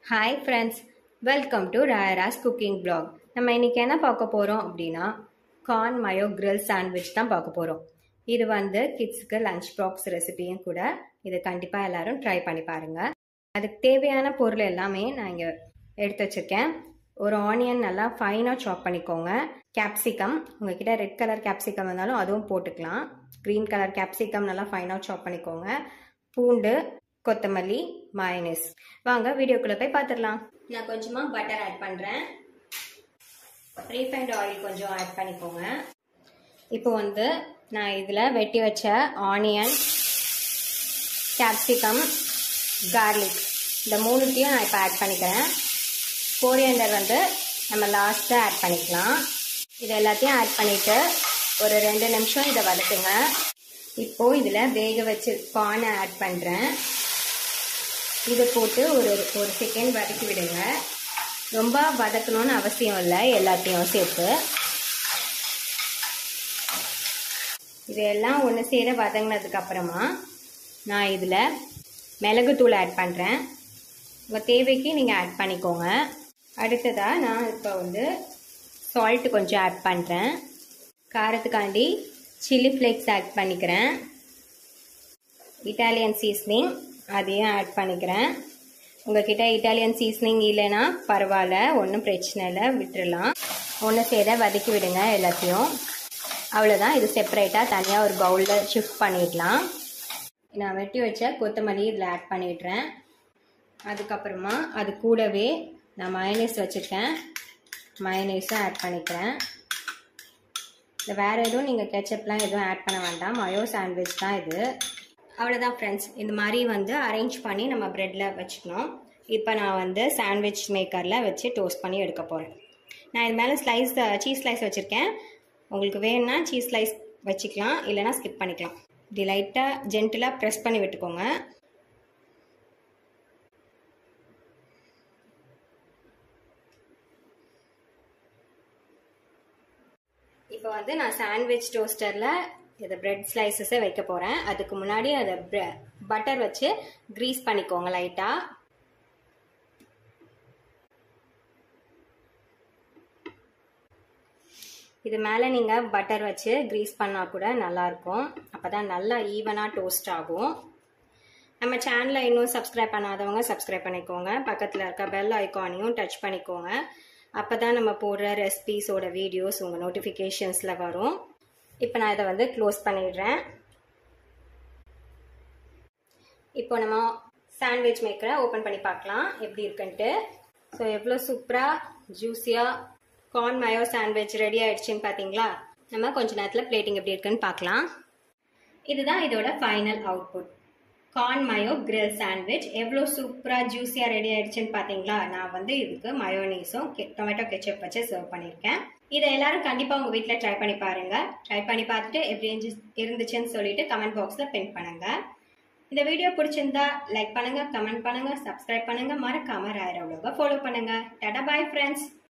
Hi friends, welcome to Rayaras cooking blog. நம்ம இன்னைக்கு என்ன பார்க்க போகிறோம் அப்படின்னா கார்ன் மயோ கிரில் சாண்ட்விச் தான் பார்க்க போகிறோம். இது கிட்ஸுக்கு லஞ்ச் பாக்ஸ் ரெசிபியும் கூட. இது கண்டிப்பாக எல்லாரும் ட்ரை பண்ணி பாருங்கள். அதுக்கு தேவையான பொருள் எல்லாமே நான் இங்கே எடுத்து வச்சுருக்கேன். ஒரு ஆனியன் நல்லா ஃபைனாக சாப் பண்ணிக்கோங்க. கேப்சிகம், உங்ககிட்ட ரெட் கலர் கேப்சிகம் இருந்தாலும் அதுவும் போட்டுக்கலாம். க்ரீன் கலர் கேப்சிகம் நல்லா ஃபைனாக சாப் பண்ணிக்கோங்க. பூண்டு, கொத்தமல்லி, மயோனைஸ். வாங்க வீடியோக்குள்ள போய் பார்த்துடலாம். நான் கொஞ்சமாக பட்டர் ஆட் பண்ணுறேன். ரீஃபைண்ட் ஆயில் கொஞ்சம் ஆட் பண்ணிக்கோங்க. இப்போ நான் இதில் வெட்டி வச்ச ஆனியன், கேப்சிகம், கார்லிக் இந்த மூணுத்தையும் நான் இப்போ ஆட் பண்ணிக்கிறேன். கோரியண்டர் நம்ம லாஸ்ட்டாக ஆட் பண்ணிக்கலாம். இது எல்லாத்தையும் ஆட் பண்ணிவிட்டு ஒரு 2 நிமிஷம் இதை வதக்குங்க. இப்போது இதில் வேக வச்சு கார்னை ஆட் பண்ணுறேன். இதை போட்டு ஒரு செகண்ட் வதக்கி விடுங்க. ரொம்ப வதக்கணும்னு அவசியம் இல்லை, எல்லாத்தையும் சேர்த்து. இதெல்லாம் ஒன்று சேர வதங்கினதுக்கு அப்புறமா நான் இதில் மிளகுத்தூள் ஆட் பண்ணுறேன். உங்கள் தேவைக்கு நீங்கள் ஆட் பண்ணிக்கோங்க. அடுத்ததாக நான் இப்போ சால்ட்டு கொஞ்சம் ஆட் பண்ணுறேன். காரத்துக்காண்டி சில்லி ஃப்ளேக்ஸ் ஆட் பண்ணிக்கிறேன். இட்டாலியன் சீசனிங் அதையும் ஆட் பண்ணிக்கிறேன். உங்ககிட்ட இட்டாலியன் சீசனிங் இல்லைன்னா பரவாயில்ல, ஒன்றும் பிரச்சனை இல்லை, விட்டுடலாம். ஒன்று சேர வதக்கி விடுங்க எல்லாத்தையும். அவ்வளோதான். இது செப்பரேட்டாக தனியாக ஒரு பவுலில் ஷிஃப்ட் பண்ணிடலாம். நான் வெட்டி வச்ச கொத்தமல்லி இதில் ஆட் பண்ணிடுறேன். அதுக்கப்புறமா அது கூடவே நான் மயோனைஸ் வச்சுருக்கேன், மயோனைஸும் ஆட் பண்ணிக்கிறேன். இல்லை வேறு எதுவும் நீங்கள் கெச்சப்லாம் எதுவும் ஆட் பண்ண வேண்டாம், மயோ சாண்ட்விச் தான் இது. அவ்வளோதான் ஃப்ரெண்ட்ஸ். இந்த மாதிரி அரேஞ்ச் பண்ணி நம்ம ப்ரெட்டில் வச்சுக்கணும். இப்போ நான் சாண்ட்விச் மேக்கரில் வச்சு டோஸ்ட் பண்ணி எடுக்க போகிறேன். நான் இது மேலே சீஸ் ஸ்லைஸ் வச்சுருக்கேன். உங்களுக்கு வேணும்னா சீஸ் ஸ்லைஸ் வச்சுக்கலாம், இல்லைனா ஸ்கிப் பண்ணிக்கலாம். இப்படி லைட்டாக ஜென்டிலாக ப்ரெஸ் பண்ணி விட்டுக்கோங்க. இப்போ நான் சாண்ட்விச் டோஸ்டரில் இதை பிரெட் ஸ்லைசஸை வைக்க போகிறேன். அதுக்கு முன்னாடி அதை பட்டர் வச்சு கிரீஸ் பண்ணிக்கோங்க லைட்டாக. இது மேலே நீங்கள் பட்டர் வச்சு கிரீஸ் பண்ணால் கூட நல்லாயிருக்கும். அப்போ தான் நல்லா ஈவனாக டோஸ்ட் ஆகும். நம்ம சேனலை இன்னும் சப்ஸ்கிரைப் பண்ணாதவங்க சப்ஸ்கிரைப் பண்ணிக்கோங்க. பக்கத்தில் இருக்க பெல் ஐக்கானையும் டச் பண்ணிக்கோங்க. அப்போ தான் நம்ம போடுற ரெசிபீஸோட வீடியோஸ் உங்கள் நோட்டிஃபிகேஷன்ஸில் வரும். இப்போ நான் இதை க்ளோஸ் பண்ணிடுறேன். இப்போ நம்ம சாண்ட்விச் மேக்கரை ஓப்பன் பண்ணி பார்க்கலாம் எப்படி இருக்குன்ட்டு. ஸோ எவ்வளோ சூப்பராக ஜூஸியாக கார்ன் மயோ சாண்ட்விச் ரெடி ஆகிடுச்சின்னு பார்த்தீங்களா? நம்ம கொஞ்ச நேரத்தில் பிளேட்டிங் எப்படி இருக்குன்னு பார்க்கலாம். இதுதான் இதோட final output. Corn mayo grill sandwich எவ்வளோ சூப்பராக ஜூஸியாக ரெடி ஆகிடுச்சின்னு பார்த்தீங்களா? நான் இதுக்கு மயோனீஸும் டொமேட்டோ கெச்சப் வச்சு சர்வ் பண்ணியிருக்கேன். இதை எல்லாரும் கண்டிப்பாக உங்கள் வீட்டில் ட்ரை பண்ணி பாருங்கள். ட்ரை பண்ணி பார்த்துட்டு எப்படி இருந்துச்சுன்னு சொல்லிட்டு கமெண்ட் பாக்ஸில் பின் பண்ணுங்கள். இந்த வீடியோ பிடிச்சிருந்தா லைக் பண்ணுங்கள், கமெண்ட் பண்ணுங்கள், சப்ஸ்கிரைப் பண்ணுங்கள். மறக்காமல் ராயரா vlog ஃபாலோ பண்ணுங்கள். Tata bye friends.